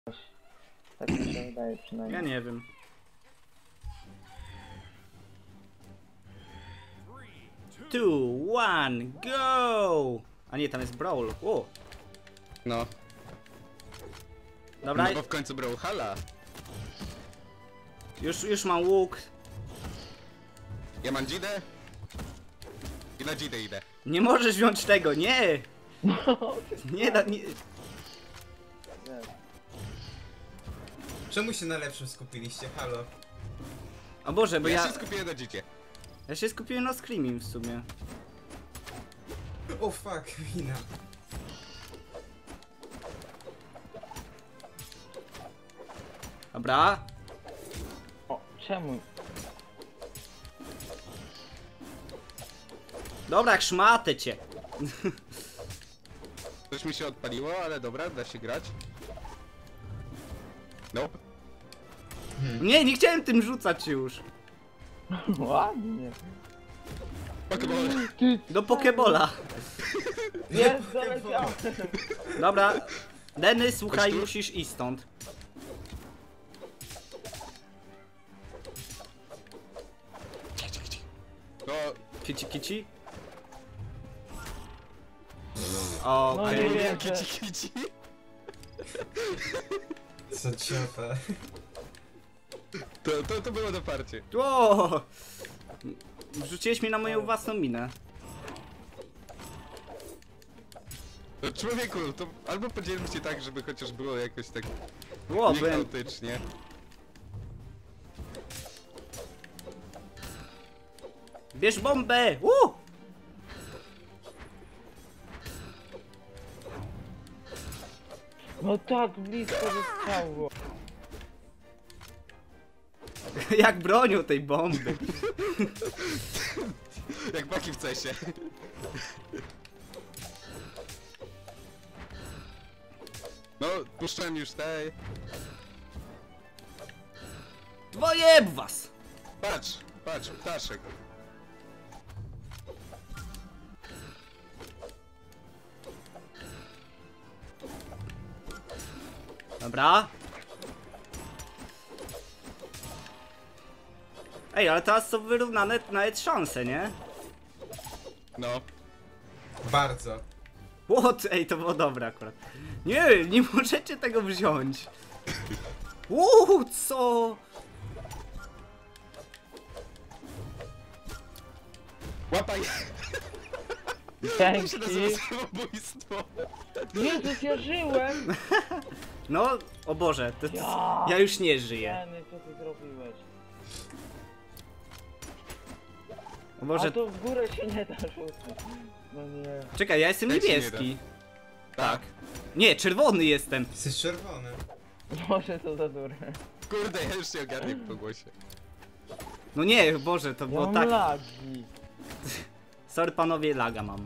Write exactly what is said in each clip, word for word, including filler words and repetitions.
Tak mi się wydaje przynajmniej. Ja nie wiem. Two, one, go! A nie, tam jest Brawl. O! No. Dobra, No bo w końcu brał hala. już, już mam łuk. Ja mam dzidę. I na dzidę idę. Nie możesz wziąć tego, nie! Nie da, nie. Czemu się na lepszym skupiliście? Halo? O Boże, bo Ja, ja... się skupiłem na dzidzie. Ja się skupiłem na Screamim w sumie. O oh, fuck, wina. Dobra. O, czemu? Dobra, jak szmatę cię. Coś mi się odpaliło, ale dobra, da się grać. No. Nie, nie chciałem tym rzucać już. Ładnie. Pokeball. Ty, Do Pokebola. jest, zaleciałem. Dobra. Denny, słuchaj, Chodź tu. musisz iść stąd. No, Kici, kici. No Okej. nie okay. wiem, Kici, kici. Co ciota. To, to, to było doparcie. O! Wrzuciłeś mnie na moją własną minę. No, człowieku, to albo podzielmy się tak, żeby chociaż było jakoś tak O, nie byłem... chaotycznie. Bierz bombę! Uh! No tak blisko zostało. Jak bronią tej bomby. Jak baki w cesie. No, puszczałem już tej. Dwojeb was! Patrz, patrz, ptaszek. Dobra. Ej, ale teraz są wyrównane nawet szanse, nie? No. Bardzo. What? Ej, to było dobre akurat. Nie, nie możecie tego wziąć. Uuu, co? Łapaj! To się nazywa Dzięki. samobójstwo. Jezus, ja żyłem! No, o Boże, to, Ja. ja już nie żyję. Jeny, co ty zrobiłeś? O Boże, A to w górę się nie da rzucać. No nie. czekaj, ja jestem Tak się nie niebieski. Tak. Nie, czerwony jestem. Jesteś czerwony. Może to za durne. Kurde, ja już się ogarnię po głosie. No nie, Boże, to Ja było mam tak. lagi. Sorry panowie, laga mam.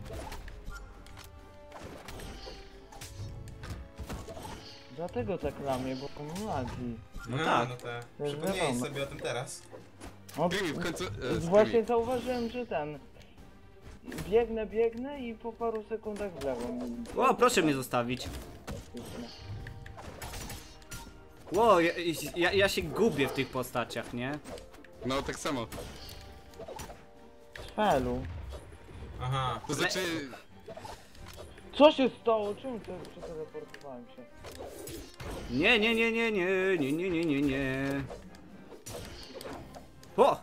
Dlatego tak lamię, bo mam lagi. No, tak. no tak. To jest Przypomniałeś wiadomo. sobie o tym teraz. No, Screamy, w końcu... E, właśnie Screamy. zauważyłem, że ten... Biegnę, biegnę i po paru sekundach w lewo. O, proszę mnie zostawić. Ło, ja, ja, ja się gubię w tych postaciach, nie? No, tak samo. Felu. Aha. To znaczy... Co się stało? Czemu to przeteleportowałem się? Nie, nie, nie, nie, nie, nie, nie, nie, nie, nie. O!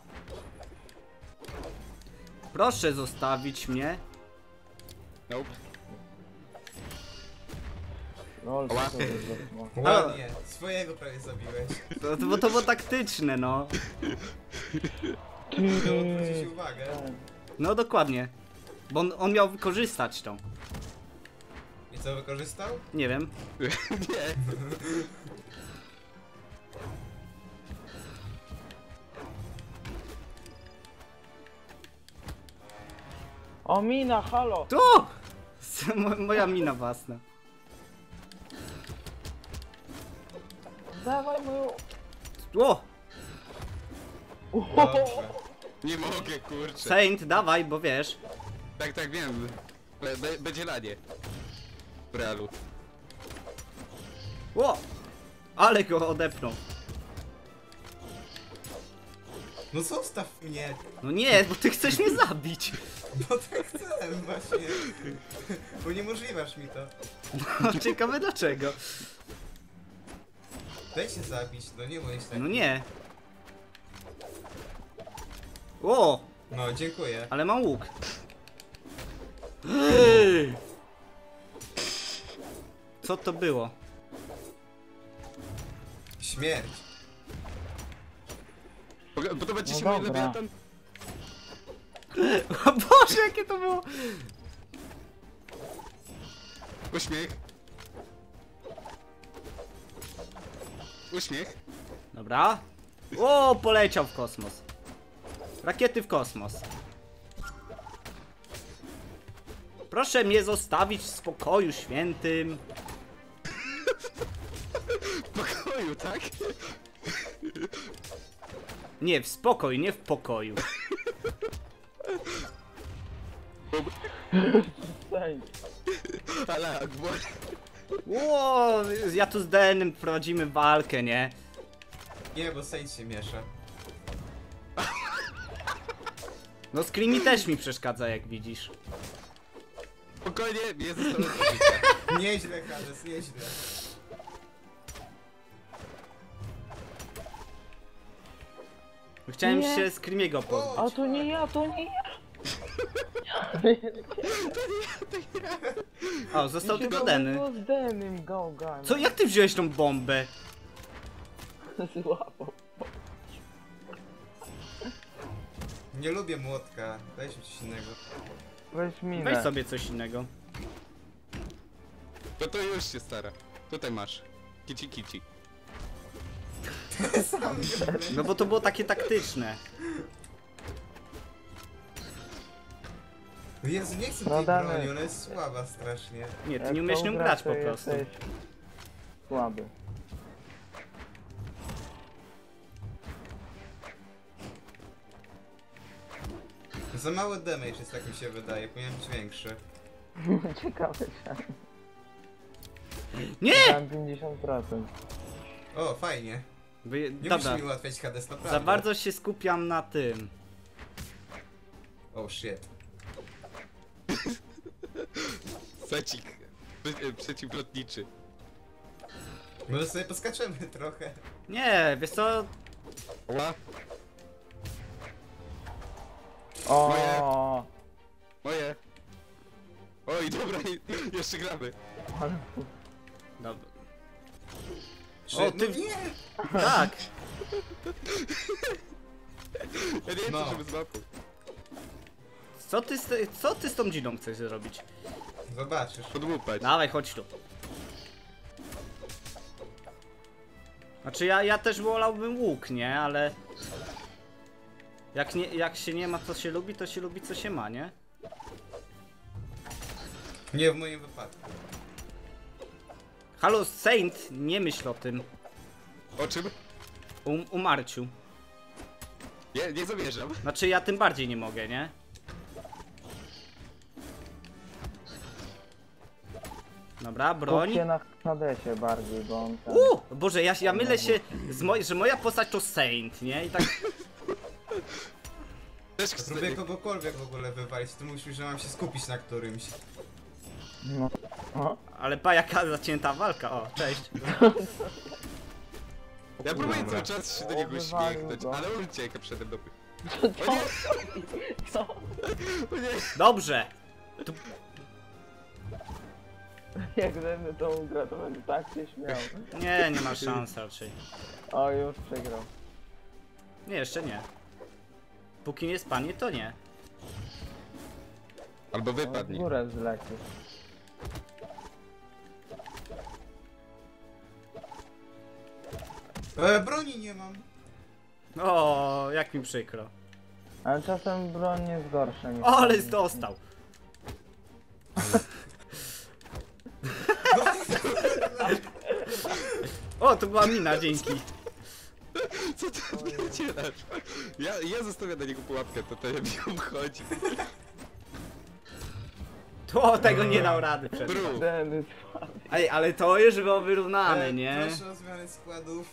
Proszę zostawić mnie. Nope. Lol, co Ała. to jest za smak? Ładnie. Swojego prawie zabiłeś. To, to, bo to było taktyczne, no. Żeby odwrócić uwagę. No dokładnie. Bo on, on miał wykorzystać to. I co wykorzystał? Nie wiem. Nie. O, mina, halo! Tu! Mo- Moja mina własna. Dawaj moją... O! Dobrze. Nie mogę, kurczę. Saint, dawaj, bo wiesz. Tak, tak, wiem. Be, be, będzie lanie. W realu. O! Ale go odepnął. No zostaw mnie! No nie, bo ty chcesz mnie zabić. Bo tak chcę właśnie. Uniemożliwiasz mi to. No, ciekawe dlaczego. Daj się zabić, no nie bądź tak. No nie. O, No, dziękuję. ale mam łuk. Ej! Co to było? Śmierć. Poga- Podoba ci No się mój dobra. lewiatan? O Boże, jakie to było! Uśmiech. Uśmiech. Dobra. O, poleciał w kosmos. Rakiety w kosmos. Proszę mnie zostawić w spokoju świętym. W pokoju, tak? Nie, w spokoju, nie w pokoju. Saint. Ale Akbar. O, ja tu z D N-em prowadzimy walkę, nie? Nie, bo Saint się miesza. No Screamy też mi przeszkadza, jak widzisz. Spokojnie, jest zostałem Nieźle, Hades, nieźle. Chciałem Nie. się Screamiego A pozbyć. to nie ja, to nie ja. O, został tylko Deny. No z Denym gałgami. Co, jak ty wziąłeś tą bombę? Złapał. Nie lubię młotka. Daj się coś innego. Weź minę. Weź sobie coś innego. No to już się stara. Tutaj masz. Kici kici. Sam nie No bo to było takie taktyczne. Jezu, nie chcę No tej damy. broni, ona jest słaba strasznie. Nie, ty Jak nie umiesz tą nią gra, grać to po prostu. jesteś Słaby. Za mały damage jest, tak mi się wydaje, powinien być większy. Ciekawe się. Nie! Mam pięćdziesiąt procent. O, fajnie. Wy... Nie Dobra, musisz mi ułatwiać Hades, naprawdę. za bardzo się skupiam na tym. Oh shit. Secik. Przy- e, Przeciwlotniczy. Może sobie poskaczemy trochę. Nie, wiesz co? Oła. O, Moje. Oj, dobra, i- jeszcze gramy. ale Dobra. Czy... O, ty- No nie! Tak! Ja nie chcę, No. żeby złapał. Co ty, z te... co ty z tą dziną chcesz zrobić? Zobaczysz. Podłupać. Dawaj, chodź tu. Znaczy ja, ja też wolałbym łuk, nie? Ale... Jak, nie, jak się nie ma co się lubi, to się lubi co się ma, nie? Nie w moim wypadku. Halo Saint, nie myśl o tym. O czym? Um, umarciu. Nie, nie zamierzam. Znaczy ja tym bardziej nie mogę, nie? Dobra, broń. skupcie na Hadesie bardziej, bo on tam... Uuu, Boże, ja, ja mylę się, z moj, że moja postać to Saint, nie? I tak... Też chcę. Próbuję kogokolwiek w ogóle wywalić, to musisz, że mam się skupić na którymś. No. O, Ale pa, jaka zacięta walka, o, cześć. Ja próbuję Dobra. cały czas się do niego Wywalił uśmiechnąć, go. ale on ucieka przede mną. co? Co? O nie! Dobrze. Tu, Jak Deny to ugra, to będzie tak się śmiał. nie, nie ma szans raczej. O, już przegrał. Nie, jeszcze nie. Póki nie spadnie, to nie. Albo W wypadnie. górę zlecisz. E, broni nie mam. O, jak mi przykro. Ale czasem broń jest gorsza niż... O, ale dostał. O, to była mina, dzięki. Co ty wycierasz? Ja, ja zostawiam na niego pułapkę, to to mi obchodzi. To tego nie dał rady przed. Bru. Demy. Ej, ale to już było wyrównane, E, nie? Proszę o zmianę składów.